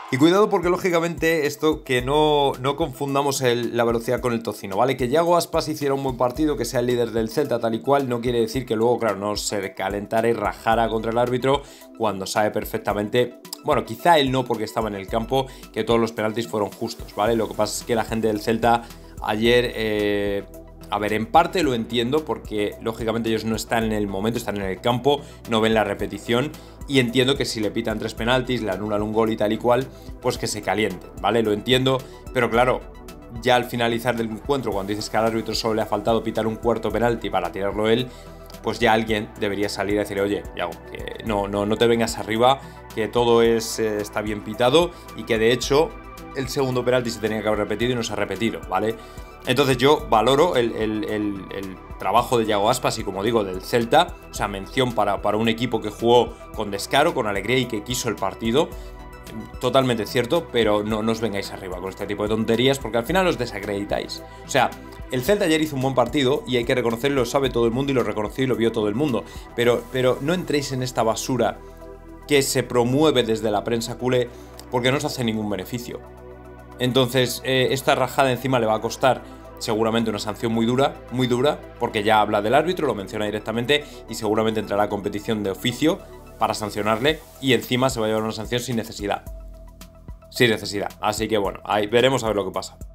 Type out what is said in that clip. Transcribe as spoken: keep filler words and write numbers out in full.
Y cuidado porque lógicamente esto que no, no confundamos el, la velocidad con el tocino, ¿vale? Que Yago Aspas hiciera un buen partido, que sea el líder del Celta tal y cual, no quiere decir que luego, claro, no se calentara y rajara contra el árbitro cuando sabe perfectamente, bueno, quizá él no porque estaba en el campo, que todos los penaltis fueron justos, ¿vale? Lo que pasa es que la gente del Celta ayer... Eh, A ver, en parte lo entiendo porque lógicamente ellos no están en el momento, están en el campo, no ven la repetición y entiendo que si le pitan tres penaltis, le anulan un gol y tal y cual, pues que se calienten, ¿vale? Lo entiendo, pero claro, ya al finalizar del encuentro, cuando dices que al árbitro solo le ha faltado pitar un cuarto penalti para tirarlo él, pues ya alguien debería salir a decir, oye, Yago, que no, no, no te vengas arriba, que todo es, eh, está bien pitado y que de hecho el segundo penalti se tenía que haber repetido y no se ha repetido, ¿vale? Entonces yo valoro el, el, el, el trabajo de Yago Aspas y, como digo, del Celta, o sea, mención para, para un equipo que jugó con descaro, con alegría y que quiso el partido. Totalmente cierto, pero no, no os vengáis arriba con este tipo de tonterías porque al final os desacreditáis. O sea, el Celta ayer hizo un buen partido y hay que reconocerlo, lo sabe todo el mundo y lo reconoció y lo vio todo el mundo. Pero, pero no entréis en esta basura que se promueve desde la prensa culé porque no os hace ningún beneficio. Entonces, eh, esta rajada encima le va a costar seguramente una sanción muy dura, muy dura, porque ya habla del árbitro, lo menciona directamente y seguramente entrará a competición de oficio para sancionarle y encima se va a llevar una sanción sin necesidad. Sin necesidad. Así que bueno, ahí veremos a ver lo que pasa.